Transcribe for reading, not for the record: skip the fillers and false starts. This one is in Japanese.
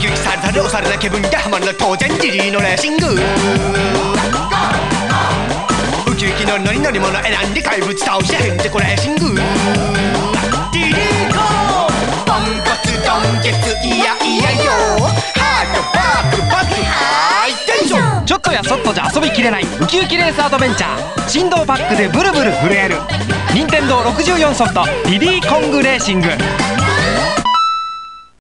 キウキされたり押されな気分でハマるの当然ディディのレーシング。ウキウキノリノリ乗り物選んで怪物倒してへんてこレーシング。ディディーコポンコツドンケツいやいやよ。ハートバックバックハイテンション。 ちょっとやそっとじゃ遊びきれないウキウキレースアドベンチャー。振動パックでブルブル震える任天堂64ソフトディディーコングレーシング。